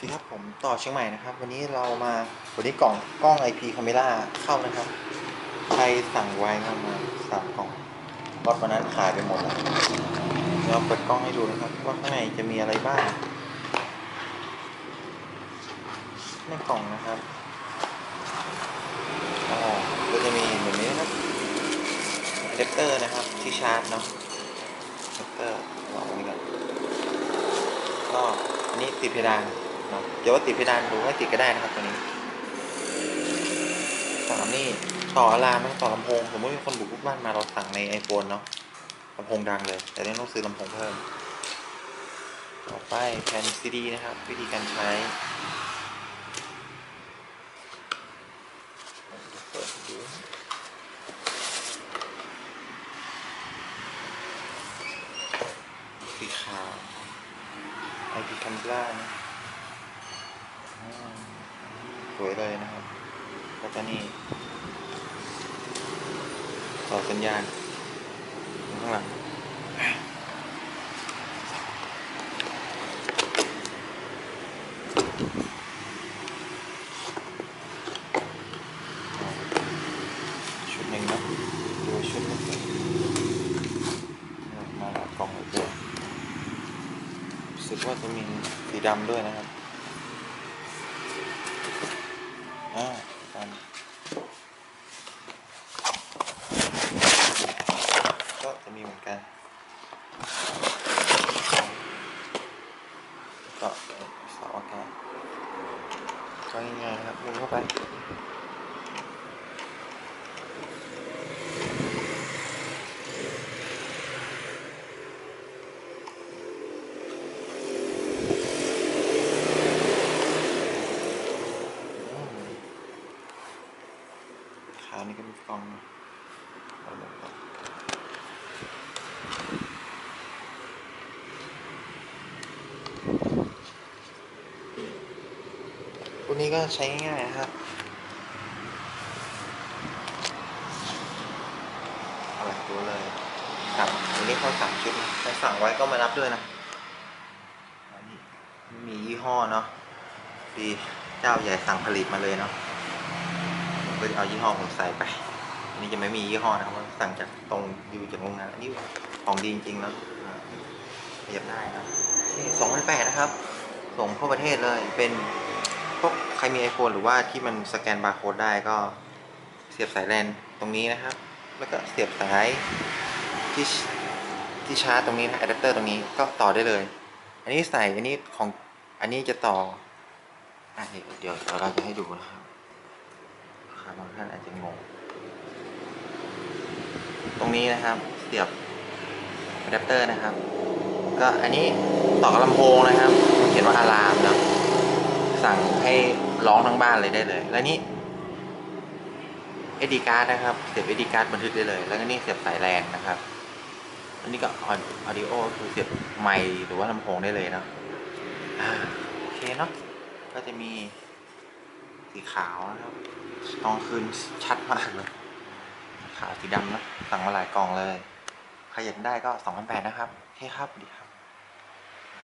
ดีครับผมต่อเชียงใหม่นะครับวันนี้กล้อง IP Camera เข้านะครับใครสั่งไว้ครับมา3 กล่องรถวันนั้นขายไปหมดแล้วเราเปิดกล้องให้ดูนะครับว่าข้างในจะมีอะไรบ้างในกล่องนะครับก็จะมีเหมือนนี้นะครับอะแดปเตอร์นะครับที่ชาร์จเนาะอะแดปเตอร์วางไว้ก่อนก็อันนี้ติดเพดานเนาะเดี๋ยวว่าติดเพดานดูไม่ติดก็ได้นะครับตัวนี้นี่ต่ออะลามแล้วต่อลำโพงสมมติมีคนบุกรุกบ้านมาเราสั่งใน iPhone เนาะลำโพงดังเลยแต่ต้องซื้อลำโพงเพิ่มต่อไปแผ่นซีดีนะครับวิธีการใช้เปิดดูสีขาว IP Camera นะสวยเลยนะครับแล้วก็นี่ต่อสัญญาณข้างหลังชุดหนึ่งนะดูชุดนึงมาหลายกล่องเลยรู้สึกว่าจะมีสีดำด้วยนะครับดำก็จะมีเหมือนกันก็เสาอากาศก็ง่ายๆนะครับมุนเข้าไปขานี่ก็มีกล่องพวกนี้ก็ใช้ง่ายๆนะครับอะไรตัวเลยครับอันนี้เขาสั่งชุดนะใครสั่งไว้ก็มารับด้วยนะอันนี้มียี่ห้อเนาะดีเจ้าใหญ่สั่งผลิตมาเลยเนาะผมก็เอายี่ห้อผมใส่ไปอันนี้จะไม่มียี่ห้อนะครับสั่งจากจากโรงงานอันนี้ของดีจริงๆแล้วเรียบได้ครับ2,800นะครับส่งทั่วประเทศเลยเป็นพวกใครมี iPhone หรือว่าที่มันสแกนบาร์โค้ดได้ก็เสียบสายแลนตรงนี้นะครับแล้วก็เสียบสายที่ที่ชาร์จตรงนี้นะอะแดปเตอร์ตรงนี้ก็ต่อได้เลยอันนี้อันนี้จะต่อเดี๋ยวเราจะให้ดูนะครับบางท่านอาจจะงงตรงนี้นะครับเสียบอะแดปเตอร์นะครับก็อันนี้ต่อกับลำโพงนะครับมันเขียนว่าอะลามนะสั่งให้ร้องทั้งบ้านเลยได้เลยแล้วนี่ SD card นะครับเสียบ SD card บันทึกได้เลยแล้วก็นี่เสียบสายแลนนะครับอันนี้ก็audio คือเสียบไมค์หรือว่าลำโพงได้เลยนะโอเคเนาะก็จะมีสีขาวนะครับตอนคืนชัดมากเลยขาวสีดำนะสั่งมาหลายกล่องเลยใครอยากได้ก็2,800นะครับโอเคครับดีครับ